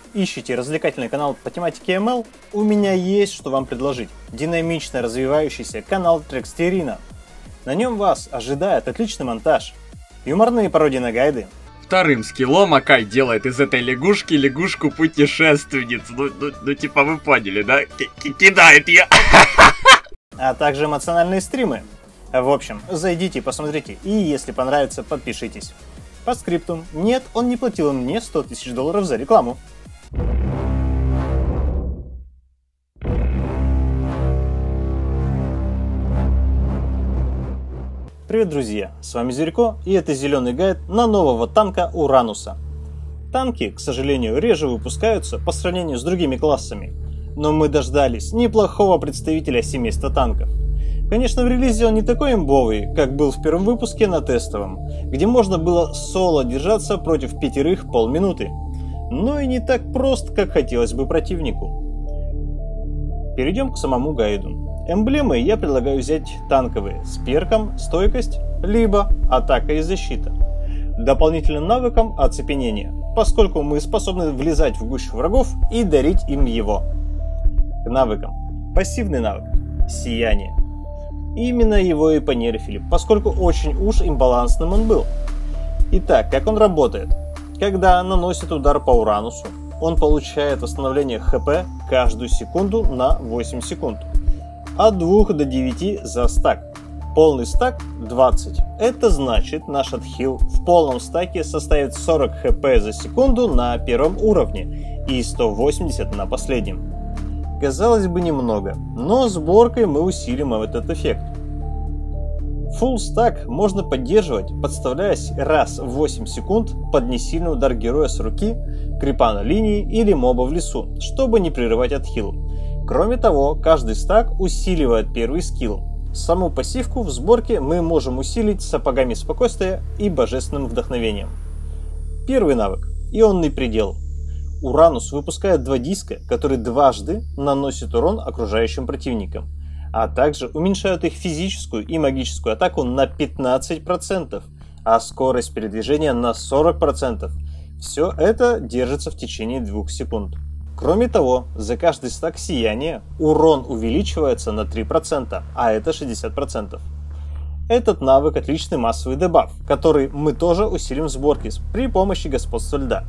Ищите развлекательный канал по тематике ML? У меня есть что вам предложить. Динамично развивающийся канал Трекстерина. На нем вас ожидает отличный монтаж, юморные пародии на гайды. Вторым скиллом Акай делает из этой лягушки лягушку-путешественницу. Ну типа вы поняли, да? Кидает ее. А также эмоциональные стримы. В общем, зайдите, посмотрите, и если понравится, подпишитесь. По скрипту. Нет, он не платил мне $100 000 за рекламу. Привет, друзья! С вами Зверько, и это зеленый гайд на нового танка Урануса. Танки, к сожалению, реже выпускаются по сравнению с другими классами, но мы дождались неплохого представителя семейства танков. Конечно, в релизе он не такой имбовый, как был в первом выпуске на тестовом, где можно было соло держаться против 5 полминуты, но и не так прост, как хотелось бы противнику. Перейдем к самому гайду. Эмблемы я предлагаю взять танковые с перком стойкость, либо атака и защита. Дополнительным навыком оцепенение, поскольку мы способны влезать в гущу врагов и дарить им его. К навыкам. Пассивный навык сияние. Именно его и понерфили, поскольку очень уж имбалансным он был. Итак, как он работает? Когда наносит удар по Уранусу, он получает восстановление ХП каждую секунду на 8 секунд. От 2 до 9 за стак. Полный стак 20. Это значит, наш отхил в полном стаке составит 40 хп за секунду на первом уровне и 180 на последнем. Казалось бы, немного, но сборкой мы усилим этот эффект. Full стак можно поддерживать, подставляясь раз в 8 секунд под несильный удар героя с руки, крипа на линии или моба в лесу, чтобы не прерывать отхил. Кроме того, каждый стак усиливает первый скилл. Саму пассивку в сборке мы можем усилить сапогами спокойствия и божественным вдохновением. Первый навык – ионный предел. Уранус выпускает 2 диска, которые дважды наносят урон окружающим противникам, а также уменьшают их физическую и магическую атаку на 15%, а скорость передвижения на 40%. Все это держится в течение 2 секунд. Кроме того, за каждый стак сияния урон увеличивается на 3%, а это 60%. Этот навык отличный массовый дебаф, который мы тоже усилим в сборке при помощи господства льда.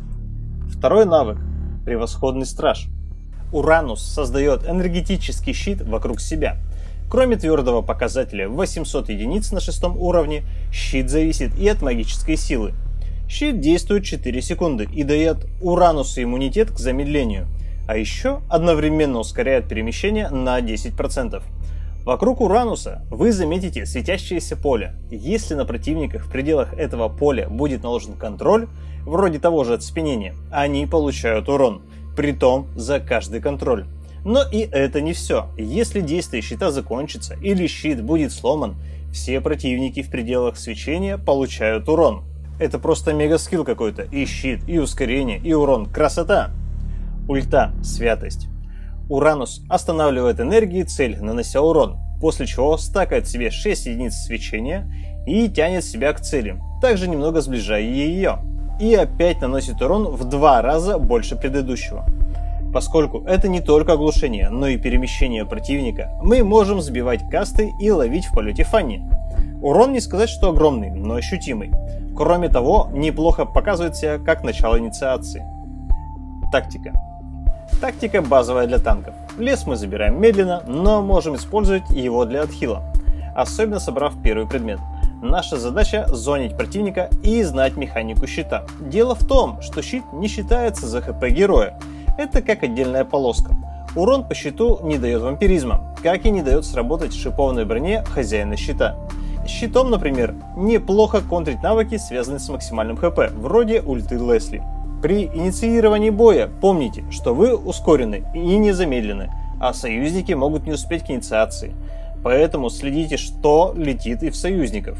Второй навык – превосходный страж. Уранус создает энергетический щит вокруг себя. Кроме твердого показателя 800 единиц на 6 уровне, щит зависит и от магической силы. Щит действует 4 секунды и дает Уранусу иммунитет к замедлению, а еще одновременно ускоряет перемещение на 10%. Вокруг Урануса вы заметите светящееся поле. Если на противниках в пределах этого поля будет наложен контроль, вроде того же оцепенения, они получают урон, притом за каждый контроль. Но и это не все. Если действие щита закончится или щит будет сломан, все противники в пределах свечения получают урон. Это просто мега скилл какой-то. И щит, и ускорение, и урон. Красота! Ульта. Святость. Уранус останавливает энергии цель, нанося урон, после чего стакает себе 6 единиц свечения и тянет себя к цели, также немного сближая ее. И опять наносит урон в 2 раза больше предыдущего. Поскольку это не только оглушение, но и перемещение противника, мы можем сбивать касты и ловить в полете фанни. Урон не сказать, что огромный, но ощутимый. Кроме того, неплохо показывает себя как начало инициации. Тактика. Тактика базовая для танков. Лес мы забираем медленно, но можем использовать его для отхила, особенно собрав первый предмет. Наша задача зонить противника и знать механику щита. Дело в том, что щит не считается за хп героя. Это как отдельная полоска. Урон по щиту не дает вампиризма, как и не дает сработать шипованной броне хозяина щита. Щитом, например, неплохо контрить навыки, связанные с максимальным хп, вроде ульты Лесли. При инициировании боя помните, что вы ускорены и не замедлены, а союзники могут не успеть к инициации. Поэтому следите, что летит и в союзников.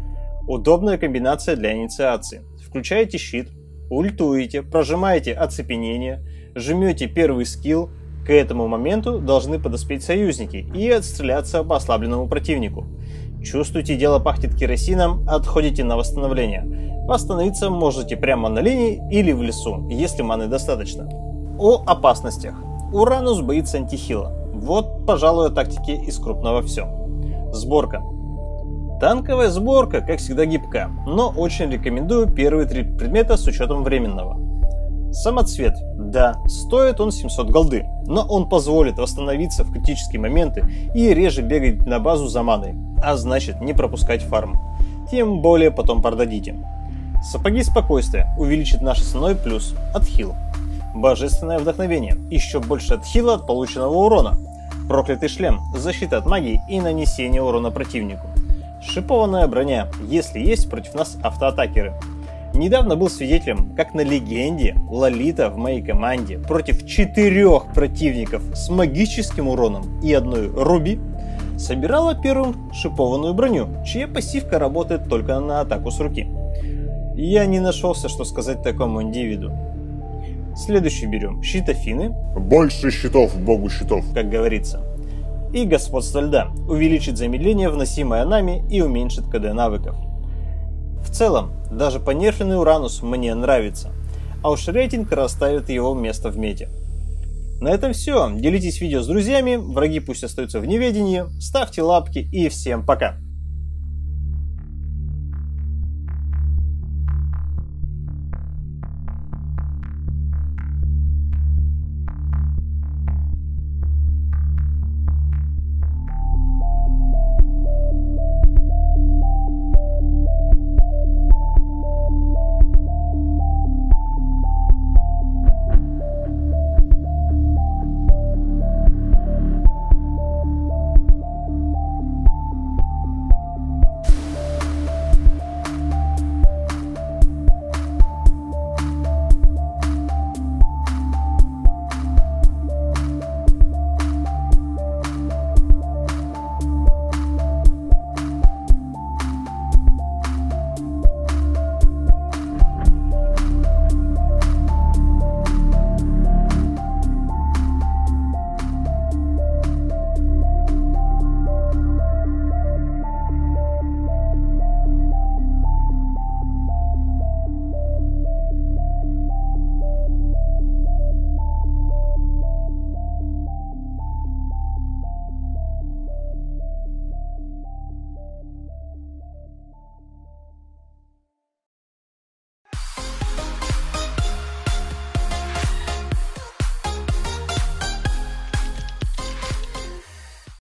Удобная комбинация для инициации. Включаете щит, ультуете, прожимаете оцепенение, жмете первый скилл. К этому моменту должны подоспеть союзники и отстреляться по ослабленному противнику. Чувствуете, дело пахнет керосином, отходите на восстановление. Восстановиться можете прямо на линии или в лесу, если маны достаточно. О опасностях. Уранус боится антихила. Вот, пожалуй, о тактике из крупного все. Сборка. Танковая сборка, как всегда, гибка, но очень рекомендую первые 3 предмета с учетом временного. Самоцвет. Да, стоит он 700 голды, но он позволит восстановиться в критические моменты и реже бегать на базу за маной, а значит не пропускать фарм. Тем более потом продадите. Сапоги спокойствия увеличит наш основной плюс – отхил. Божественное вдохновение – еще больше отхила от полученного урона. Проклятый шлем – защита от магии и нанесение урона противнику. Шипованная броня, если есть против нас автоатакеры. Недавно был свидетелем, как на легенде Лолита в моей команде против 4 противников с магическим уроном и одной Руби собирала первым шипованную броню, чья пассивка работает только на атаку с руки. Я не нашелся, что сказать такому индивиду. Следующий берем щит Афины. Больше щитов, богу щитов, как говорится. И господство льда увеличит замедление, вносимое нами, и уменьшит КД навыков. В целом, даже понерфенный Уранус мне нравится, а уж рейтинг расставит его место в мете. На этом все. Делитесь видео с друзьями, враги пусть остаются в неведении, ставьте лапки и всем пока.